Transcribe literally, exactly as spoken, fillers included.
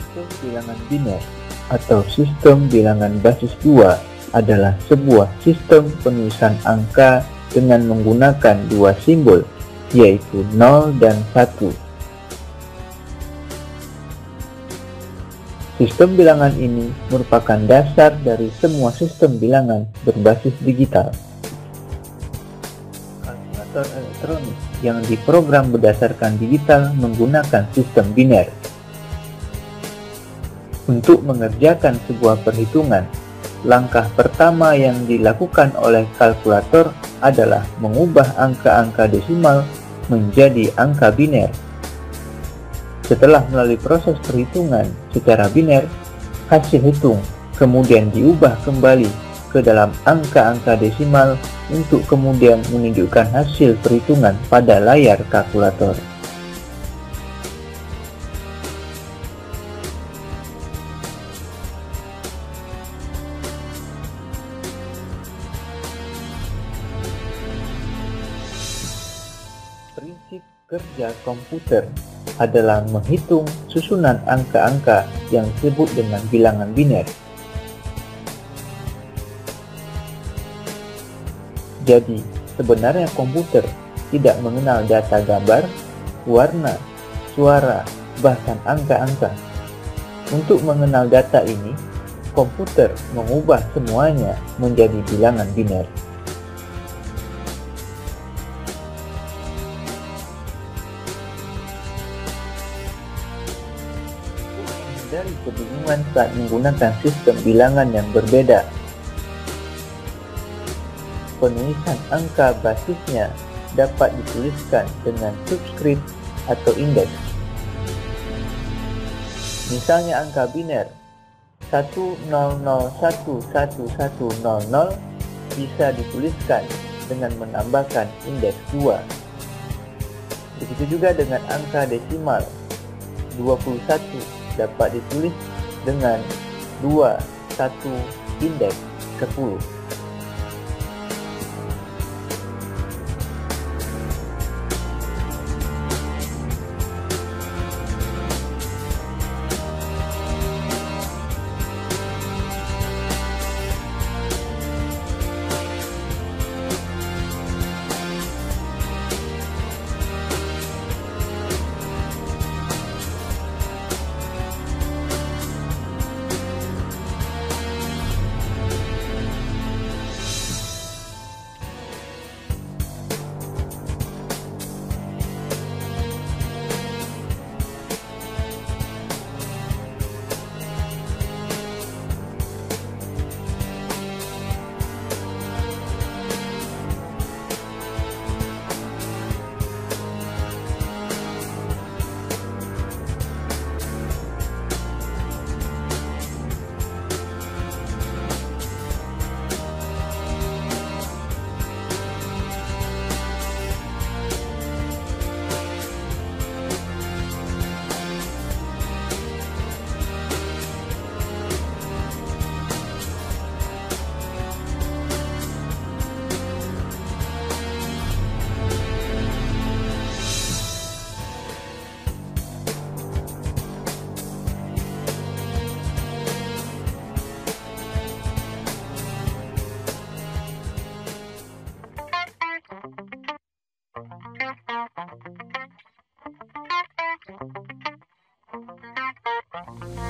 Sistem bilangan biner atau sistem bilangan basis dua adalah sebuah sistem penulisan angka dengan menggunakan dua simbol, yaitu nol dan satu. Sistem bilangan ini merupakan dasar dari semua sistem bilangan berbasis digital. Kalkulator elektronik yang diprogram berdasarkan digital menggunakan sistem biner. Untuk mengerjakan sebuah perhitungan, langkah pertama yang dilakukan oleh kalkulator adalah mengubah angka-angka desimal menjadi angka biner. Setelah melalui proses perhitungan secara biner, hasil hitung kemudian diubah kembali ke dalam angka-angka desimal untuk kemudian menunjukkan hasil perhitungan pada layar kalkulator. Prinsip kerja komputer adalah menghitung susunan angka-angka yang disebut dengan bilangan biner. Jadi, sebenarnya komputer tidak mengenal data gambar, warna, suara, bahkan angka-angka. Untuk mengenal data ini, komputer mengubah semuanya menjadi bilangan biner. Dari kebingungan saat menggunakan sistem bilangan yang berbeda, penulisan angka basisnya dapat dituliskan dengan subskrip atau indeks. Misalnya angka biner satu nol nol satu satu satu nol nol bisa dituliskan dengan menambahkan indeks dua. Begitu juga dengan angka desimal dua puluh satu dapat ditulis dengan dua puluh satu indeks sepuluh. Thank you.